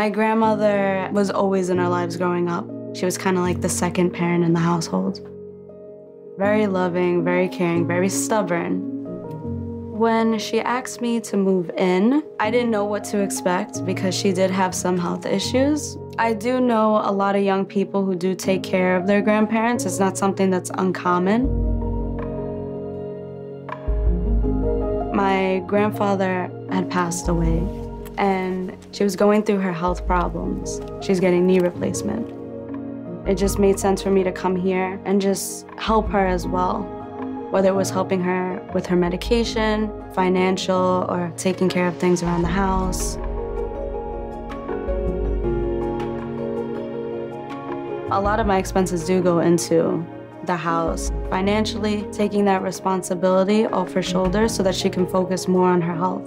My grandmother was always in our lives growing up. She was kind of like the second parent in the household. Very loving, very caring, very stubborn. When she asked me to move in, I didn't know what to expect because she did have some health issues. I do know a lot of young people who do take care of their grandparents. It's not something that's uncommon. My grandfather had passed away, and she was going through her health problems. She's getting knee replacement. It just made sense for me to come here and just help her as well, whether it was helping her with her medication, financial, or taking care of things around the house. A lot of my expenses do go into the house. Financially, taking that responsibility off her shoulders so that she can focus more on her health.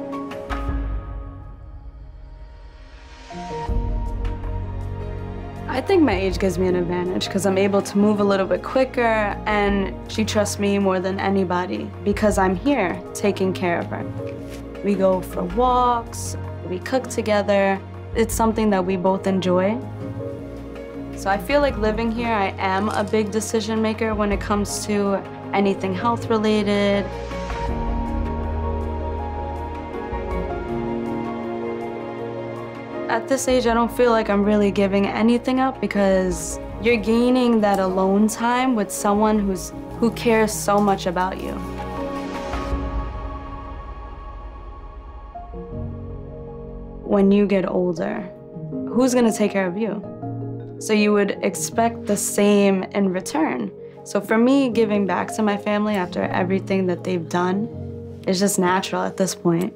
I think my age gives me an advantage because I'm able to move a little bit quicker, and she trusts me more than anybody because I'm here taking care of her. We go for walks, we cook together. It's something that we both enjoy. So I feel like living here, I am a big decision maker when it comes to anything health related. At this age, I don't feel like I'm really giving anything up because you're gaining that alone time with someone who cares so much about you. When you get older, who's gonna take care of you? So you would expect the same in return. So for me, giving back to my family after everything that they've done is just natural at this point.